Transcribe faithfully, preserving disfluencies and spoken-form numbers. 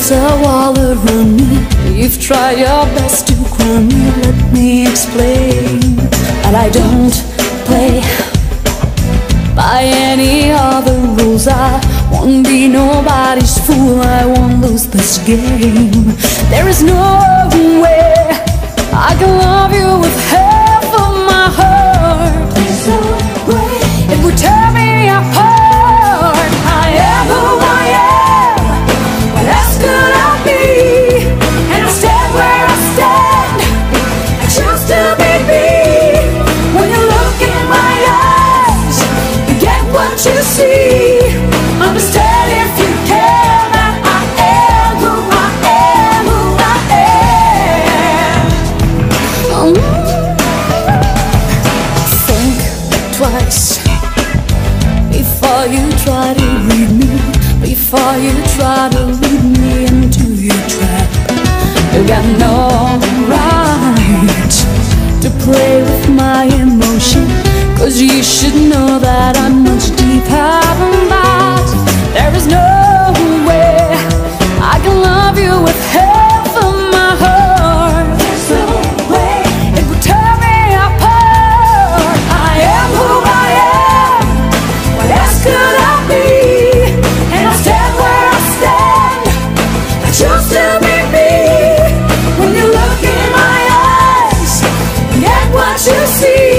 There's a wall around me. You've tried your best to crown me. Let me explain that I don't play by any other rules. I won't be nobody's fool. I won't lose this game. There is no way I can love you with half of my heart. There's no way it would tear me apart. I am who I am. What else could I be? And I stand where I stand. I choose to be me. When you look in my eyes, you get what you see. Understand if you can that I am who I am, who I am. um, Think twice before you try to read me, before you try to lead me into your trap. You got no right to play with my emotion, 'cause you should know that I'm much deeper than that. There is no way I can love you with half of my heart. There's no way it would tear me apart. I am who I am. What else could I be? And I stand where I stand. I choose to be me. When you look in my eyes, get what you see.